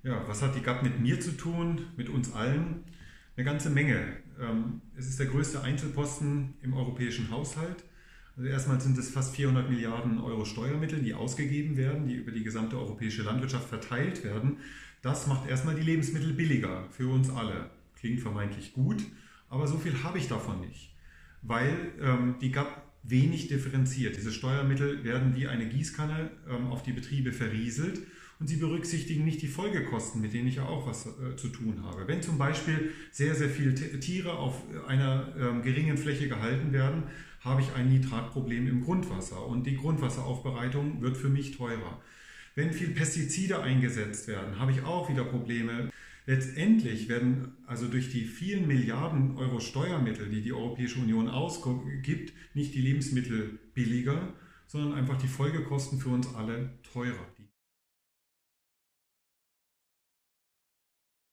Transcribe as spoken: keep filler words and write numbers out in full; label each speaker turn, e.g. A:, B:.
A: Ja, was hat die G A P mit mir zu tun, mit uns allen? Eine ganze Menge. Ähm, es ist der größte Einzelposten im europäischen Haushalt. Also erstmal sind es fast vierhundert Milliarden Euro Steuermittel, die ausgegeben werden, die über die gesamte europäische Landwirtschaft verteilt werden. Das macht erstmal die Lebensmittel billiger für uns alle. Klingt vermeintlich gut, aber so viel habe ich davon nicht, weil ähm, die G A P wenig differenziert. Diese Steuermittel werden wie eine Gießkanne ähm, auf die Betriebe verrieselt und sie berücksichtigen nicht die Folgekosten, mit denen ich ja auch was äh, zu tun habe. Wenn zum Beispiel sehr, sehr viele Tiere auf einer ähm, geringen Fläche gehalten werden, habe ich ein Nitratproblem im Grundwasser und die Grundwasseraufbereitung wird für mich teurer. Wenn viel Pestizide eingesetzt werden, habe ich auch wieder Probleme. Letztendlich werden also durch die vielen Milliarden Euro Steuermittel, die die Europäische Union ausgibt, nicht die Lebensmittel billiger, sondern einfach die Folgekosten für uns alle teurer.